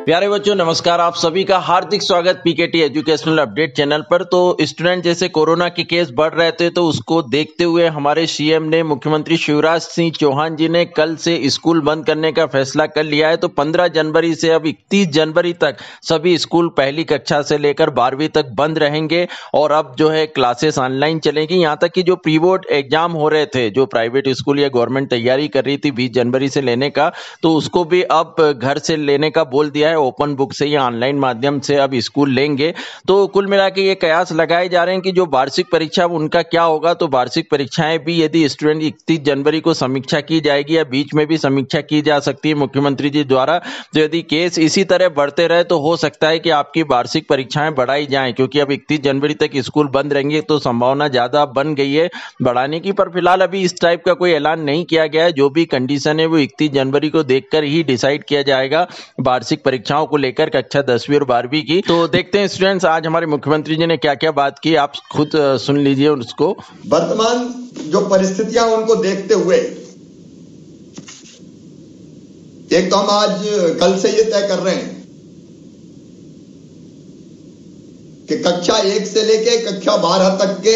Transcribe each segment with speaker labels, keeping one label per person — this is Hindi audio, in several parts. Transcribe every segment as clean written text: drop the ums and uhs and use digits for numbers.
Speaker 1: प्यारे बच्चों नमस्कार। आप सभी का हार्दिक स्वागत पीकेटी एजुकेशनल अपडेट चैनल पर। तो स्टूडेंट जैसे कोरोना के केस बढ़ रहे थे तो उसको देखते हुए हमारे सीएम ने मुख्यमंत्री शिवराज सिंह चौहान जी ने कल से स्कूल बंद करने का फैसला कर लिया है। तो 15 जनवरी से अब 31 जनवरी तक सभी स्कूल पहली कक्षा से लेकर 12वीं तक बंद रहेंगे और अब जो है क्लासेस ऑनलाइन चलेंगी। यहाँ तक कि जो प्री बोर्ड एग्जाम हो रहे थे, जो प्राइवेट स्कूल या गवर्नमेंट तैयारी कर रही थी 20 जनवरी से लेने का, तो उसको भी अब घर से लेने का बोल दिया है। ओपन बुक से या ऑनलाइन माध्यम से अब स्कूल लेंगे। तो कुल मिला के ये कयास लगाए जा रहे हैं कि जो वार्षिक परीक्षा उनका क्या होगा। तो वार्षिक परीक्षाएं भी यदि स्टूडेंट 31 जनवरी को समीक्षा की जाएगी या बीच में भी समीक्षा की जा सकती है मुख्यमंत्री जी द्वारा। तो यदि केस इसी तरह बढ़ते रहे तो हो सकता है कि आपकी वार्षिक परीक्षाएं बढ़ाई जाएं, क्योंकि अब 31 जनवरी तक स्कूल बंद रहेंगे तो संभावना ज्यादा बन गई है बढ़ाने की। पर फिलहाल अभी इस टाइप का कोई ऐलान नहीं किया गया है। जो भी कंडीशन है वो 31 जनवरी को देखकर ही डिसाइड किया जाएगा वार्षिक परीक्षाओं को लेकर कक्षा 10वीं और 12वीं की। तो देखते हैं स्टूडेंट्स आज हमारे मुख्यमंत्री जी ने क्या क्या बात की, आप खुद सुन लीजिए उसको।
Speaker 2: वर्तमान जो परिस्थितियां उनको देखते हुए एक तो हम आज कल से ये तय कर रहे हैं कि कक्षा 1 से लेके कक्षा 12 तक के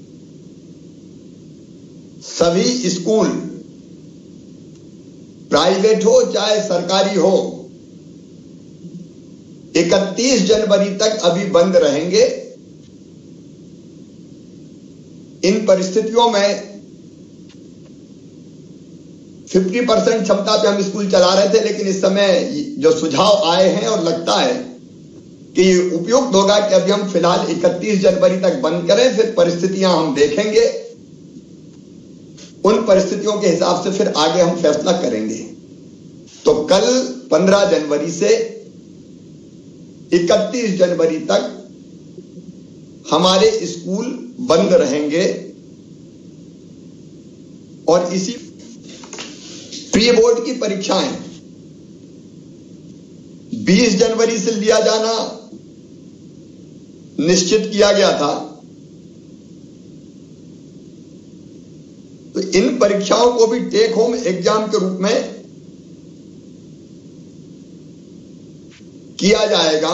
Speaker 2: सभी स्कूल प्राइवेट हो चाहे सरकारी हो 31 जनवरी तक अभी बंद रहेंगे। इन परिस्थितियों में 50% क्षमता पे हम स्कूल चला रहे थे, लेकिन इस समय जो सुझाव आए हैं और लगता है कि उपयुक्त होगा कि अभी हम फिलहाल 31 जनवरी तक बंद करें, फिर परिस्थितियां हम देखेंगे, उन परिस्थितियों के हिसाब से फिर आगे हम फैसला करेंगे। तो कल 15 जनवरी से 31 जनवरी तक हमारे स्कूल बंद रहेंगे और इसी प्री बोर्ड की परीक्षाएं 20 जनवरी से लिया जाना निश्चित किया गया था। तो इन परीक्षाओं को भी टेक होम एग्जाम के रूप में किया जाएगा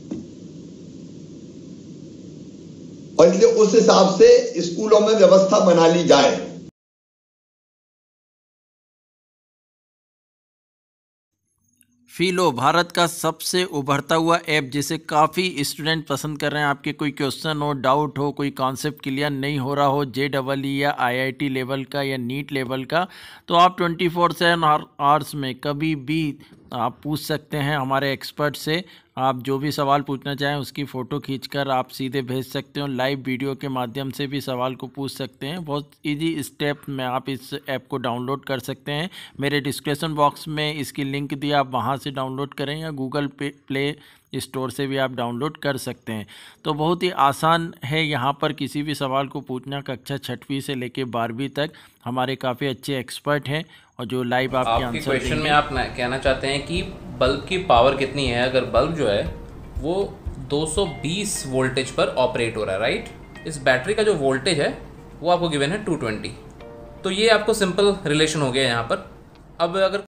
Speaker 2: और इसलिए उस हिसाब से स्कूलों में व्यवस्था बना ली जाए।
Speaker 1: फीलो भारत का सबसे उभरता हुआ ऐप जिसे काफ़ी स्टूडेंट पसंद कर रहे हैं। आपके कोई क्वेश्चन हो, डाउट हो, कोई कॉन्सेप्ट क्लियर नहीं हो रहा हो JEE या IIT लेवल का या नीट लेवल का, तो आप 24/7 आवर्स में कभी भी आप पूछ सकते हैं हमारे एक्सपर्ट से। आप जो भी सवाल पूछना चाहें उसकी फ़ोटो खींचकर आप सीधे भेज सकते हो। लाइव वीडियो के माध्यम से भी सवाल को पूछ सकते हैं। बहुत इजी स्टेप में आप इस ऐप को डाउनलोड कर सकते हैं। मेरे डिस्क्रिप्शन बॉक्स में इसकी लिंक दी, आप वहां से डाउनलोड करें या गूगल प्ले स्टोर से भी आप डाउनलोड कर सकते हैं। तो बहुत ही आसान है यहाँ पर किसी भी सवाल को पूछना। कक्षा 6वीं से लेकर 12वीं तक हमारे काफ़ी अच्छे एक्सपर्ट हैं और जो लाइव आपके आंसर
Speaker 3: क्वेश्चन में आप कहना चाहते हैं कि बल्ब की पावर कितनी है। अगर बल्ब जो है वो 220 वोल्टेज पर ऑपरेट हो रहा है, राइट। इस बैटरी का जो वोल्टेज है वो आपको गिवन है 220। तो ये आपको सिंपल रिलेशन हो गया यहाँ पर। अब अगर